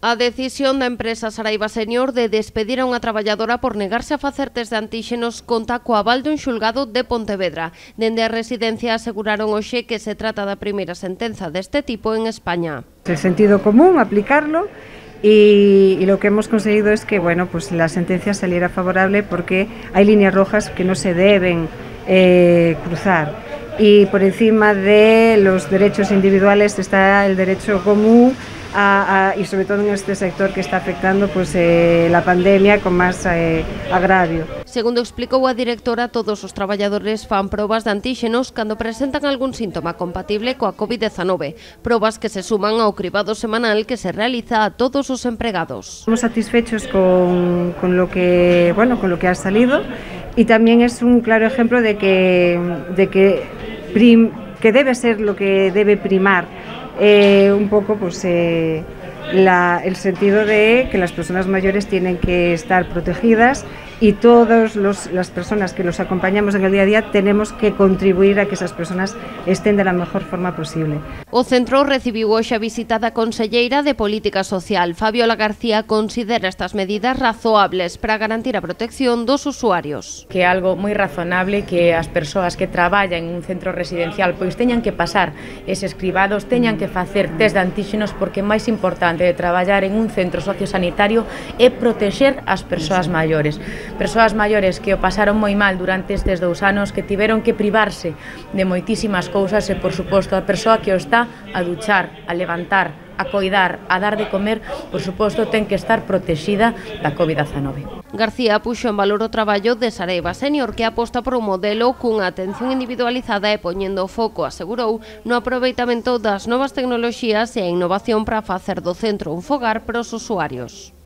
A decisión da empresa Saraiva Senior de despedir a unha traballadora por negarse a facer test de antíxenos conta co aval dun xulgado de Pontevedra. Dende a residencia aseguraron hoxe que se trata da primeira sentenza deste tipo en España. El sentido común, aplicarlo. Y lo que hemos conseguido es que pues la sentencia saliera favorable porque hay líneas rojas que no se deben cruzar. Y por encima de los derechos individuales está el derecho común y sobre todo en este sector que está afectando la pandemia con más agravio. Segundo explicou a directora, todos os traballadores fan probas de antíxenos cando presentan algún síntoma compatible coa COVID-19, probas que se suman ao cribado semanal que se realiza a todos os empregados. Estamos satisfechos con lo que ha salido y también es un claro ejemplo de que debe ser lo que debe primar un poco el sentido de que las personas mayores tienen que estar protegidas y todas las personas que los acompañamos en el día a día tenemos que contribuir a que esas personas estén de la mejor forma posible. O centro recibiu hoxe a visita da conselleira de Política Social. Fabiola García considera estas medidas razoables para garantir a protección dos usuarios. Que é algo moi razonable que as persoas que traballan en un centro residencial pois teñan que pasar eses cribados, teñan que facer test de antíxenos, porque o máis importante de traballar en un centro sociosanitario é protexer as persoas maiores. Persoas maiores que o pasaron moi mal durante estes 2 anos, que tiveron que privarse de moitísimas cousas e, por suposto, a persoa que o está a duchar, a levantar, a coidar, a dar de comer, por suposto, ten que estar protexida da COVID-19. García puxo en valor o traballo de Saraiva Senior, que aposta por un modelo cunha atención individualizada e poñendo o foco, asegurou, no aproveitamento das novas tecnoloxías e a innovación para facer do centro un fogar para os usuarios.